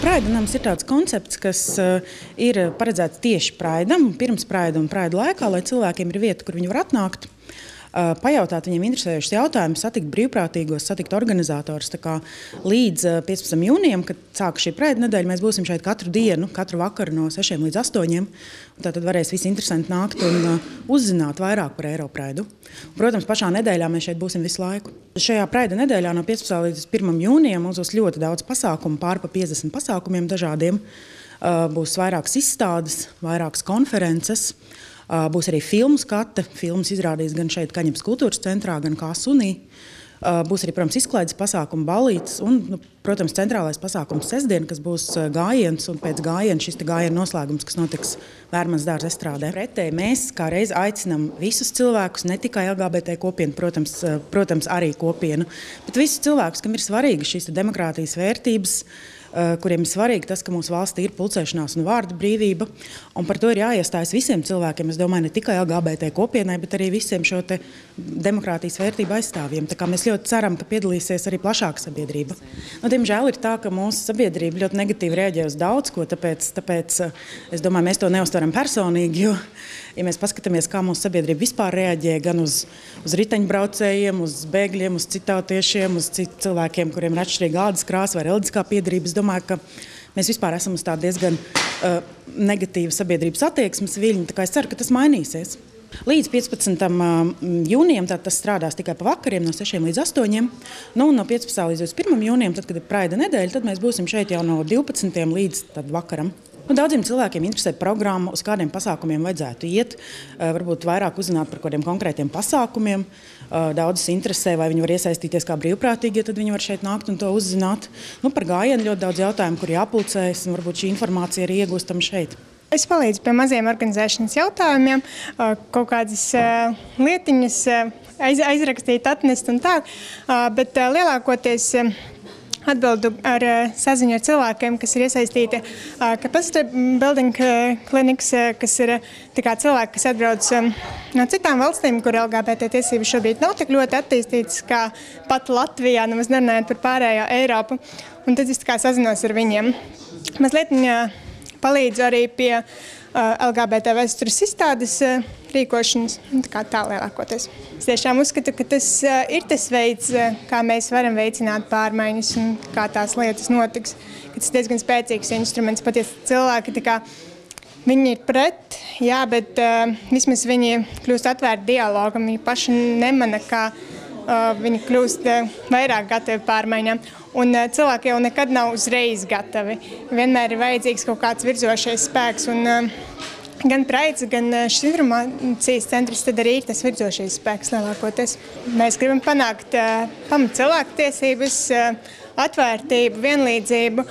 Praida nams ir tāds koncepts, kas ir paredzēts tieši Praidam, pirms Praida un Praida laikā, lai cilvēkiem ir vieta, kur viņi var atnākt, pajautāt viņiem interesējušas jautājumus, satikt brīvprātīgos, satikt organizatorus. Tā kā līdz 15. jūnijam, kad sākas šī Praida nedēļa, mēs būsim šeit katru dienu, katru vakaru no 6 līdz 8. Tātad varēs visi interesanti nākt un uzzināt vairāk par Eiropraidu. Protams, pašā nedēļā mēs šeit būsim visu laiku. Šajā Praida nedēļā no 15. līdz 1. jūnijam mums būs ļoti daudz pasākumu, pār pa 50 pasākumiem dažādiem. Būs vairākas izstādes, vairākas konferences. Būs arī filmu skate. Filmas izrādīs gan šeit Kaņepes kultūras centrā, gan kā Sunī. Būs arī, protams, izklaides pasākumi, ballītes un, protams, centrālais pasākums sestdien, kas būs gājiens un pēc gājiena šis gājiena noslēgums, kas notiks Vērmanas dārza estrādē. Pretēji mēs kā reiz aicinām visus cilvēkus, ne tikai LGBT kopienu, protams, arī kopienu, bet visus cilvēkus, kam ir svarīga šīs demokrātijas vērtības, kuriem ir svarīgi tas, ka mūsu valstī ir pulcēšanās un vārda brīvība, un par to ir jāiestājas visiem cilvēkiem, es domāju, ne tikai LGBT kopienai, bet arī visiem šo te demokrātijas vērtību aizstāvjiem. Tā kā mēs ļoti ceram, ka piedalīsies arī plašāka sabiedrība. Diemžēl ir tā, ka mūsu sabiedrība ļoti negatīvi reaģē uz daudz ko, tāpēc es domāju, mēs to neuztveram personīgi, jo, ja mēs paskatāmies, kā mūsu sabiedrība vispār reaģē gan uz riteņbraucējiem, uz bēgļiem, uz citātiešiem, uz cilvēkiem, kuriem ir atšķirīga ādas krāsa vai reliģiskā piedarība, es domāju, ka mēs vispār esam uz tādu diezgan negatīvu sabiedrības attieksmes viļņu, tā kā es ceru, ka tas mainīsies. Līdz 15. jūnijam tas strādās tikai pa vakariem no 6 līdz 8. Un no 15. līdz 1. jūnijam, tad, kad ir Praida nedēļa, tad mēs būsim šeit jau no 12. līdz vakaram. Daudziem cilvēkiem interesē programma, uz kādiem pasākumiem vajadzētu iet, varbūt vairāk uzzināt par kādiem konkrētiem pasākumiem. Daudzus interesē, vai viņi var iesaistīties kā brīvprātīgi, ja tad viņi var šeit nākt un to uzzināt. Par gājienu ļoti daudz jautājumu, kur jāpulcējas, un varbūt šī informācija arī iegūstam šeit. Es palīdzu pie maziem organizēšanas jautājumiem, kaut kādas lietiņas aizrakstīt, atnest un tā, bet lielākoties atbildu ar saziņu ar cilvēkiem, kas ir iesaistīti Capacity Building Clinics, kas ir cilvēki, kas atbrauc no citām valstīm, kur LGBT tiesības šobrīd nav tik ļoti attīstītas, kā pat Latvijā, nemaz nerunājot par pārējo Eiropu. Un tad es sazinos ar viņiem. Mazliet palīdzu arī pie LGBT vēstures izstādes rīkošanas, tā lielākoties. Es tiešām uzskatu, ka tas ir tas veids, kā mēs varam veicināt pārmaiņas un kā tās lietas notiks. Tas ir diezgan spēcīgs instruments, pat ja cilvēki viņi ir pret, jā, bet vismaz viņi kļūst atvērti dialogam, viņi paši nemana, kā viņi kļūst vairāk gatavi pārmaiņām. Un cilvēki jau nekad nav uzreiz gatavi. Vienmēr ir vajadzīgs kaut kāds virzošais spēks. Un gan Praids, gan šis informācijas centrs tad arī ir tas virzošais spēks lielākoties. Mēs gribam panākt pamat cilvēktiesības, atvērtību, vienlīdzību.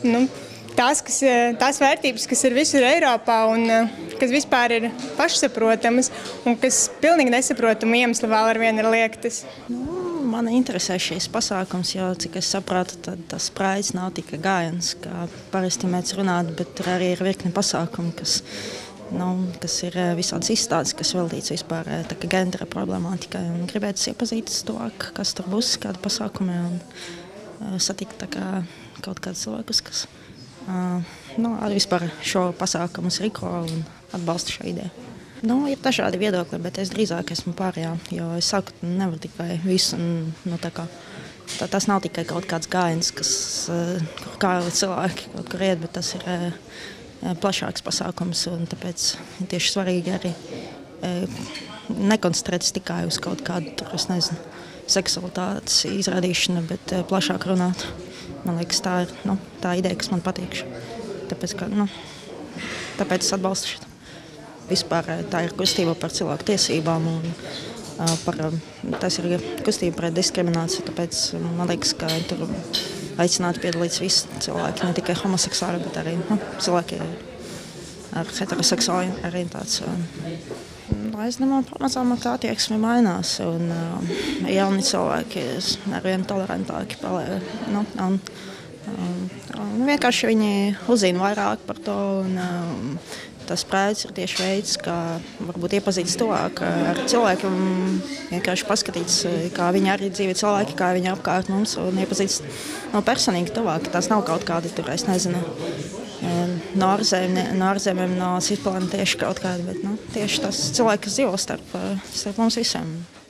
Tās vērtības, kas ir visur Eiropā un kas vispār ir pašsaprotamas un kas pilnīgi nesaprotamu iemeslu vēl arvien ir liektas. Man interesē šīs pasākums, jo, cik es sapratu, tad tas Praids nav tikai gājiens, kā parasti mēs runāt, bet tur arī ir virkni pasākumi, kas ir visādas izstādes, kas veltīts vispār gendera problemātikai. Un gribētu iepazīties tuvāk, kas tur būs, kādi pasākumi, un satikt kaut kādus cilvēkus, kas arī vispār šo pasākumus rīko un atbalsta šo ideju. Ir dažādi viedokļi, bet es drīzāk esmu pārējā, jo es saku, nevar tikai visu. Tas nav tikai kaut kāds gājiens, kur kā cilvēki kaut kur iet, bet tas ir plašāks pasākums, un tāpēc tieši svarīgi arī nekoncentrēties tikai uz kaut kādu, seksualitātes izrādīšanu, bet plašāk runāt. Man liekas, tā ir tā ideja, kas man patīk. Tāpēc es atbalstu šito. Vispār tā ir kustība par cilvēku tiesībām un tas ir kustība pret diskrimināciju, tāpēc man liekas, ka tur aicinātu piedalīties visi cilvēki, ne tikai homoseksuāli, bet arī cilvēki ar heteroseksuālu orientāciju. Es domāju, pamazām tā attieksme mainās un jauni cilvēki arvien tolerantāki vienkārši viņi uzzina vairāk par to un tas spraids ir tieši veids, kā varbūt iepazīties tuvāk ar cilvēkiem, vienkārši paskatīties, kā viņi arī dzīvo cilvēki, kā viņi apkārt mums, un iepazīties personīgi tuvāk. Tas nav kaut kādi tur, es nezinu, no ārzemēm, no citu planētiešu kaut kādi, bet tieši tas cilvēki, kas dzīvo starp mums visiem.